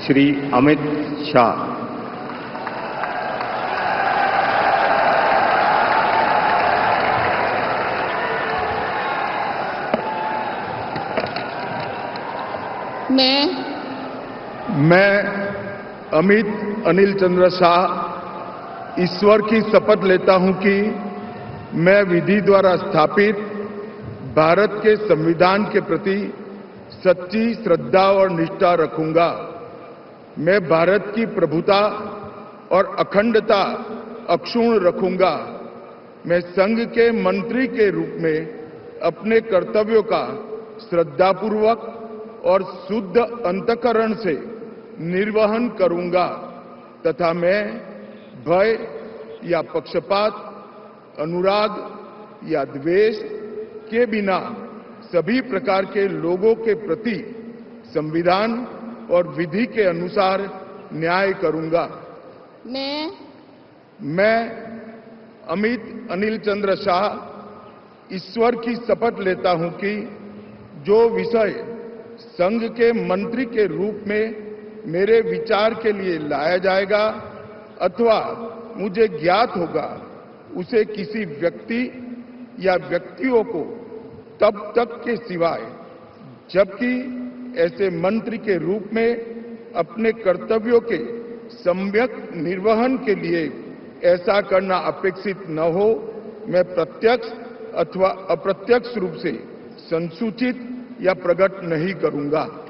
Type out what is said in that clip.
श्री अमित शाह। मैं अमित अनिल चंद्र शाह ईश्वर की शपथ लेता हूं कि मैं विधि द्वारा स्थापित भारत के संविधान के प्रति सच्ची श्रद्धा और निष्ठा रखूंगा। मैं भारत की प्रभुता और अखंडता अक्षुण्ण रखूंगा। मैं संघ के मंत्री के रूप में अपने कर्तव्यों का श्रद्धापूर्वक और शुद्ध अंतःकरण से निर्वहन करूंगा तथा मैं भय या पक्षपात, अनुराग या द्वेष के बिना सभी प्रकार के लोगों के प्रति संविधान और विधि के अनुसार न्याय करूंगा। मैं अमित अनिल चंद्र शाह ईश्वर की शपथ लेता हूं कि जो विषय संघ के मंत्री के रूप में मेरे विचार के लिए लाया जाएगा अथवा मुझे ज्ञात होगा, उसे किसी व्यक्ति या व्यक्तियों को तब तक के सिवाय जबकि ऐसे मंत्री के रूप में अपने कर्तव्यों के सम्यक निर्वहन के लिए ऐसा करना अपेक्षित न हो, मैं प्रत्यक्ष अथवा अप्रत्यक्ष रूप से संसूचित या प्रकट नहीं करूंगा।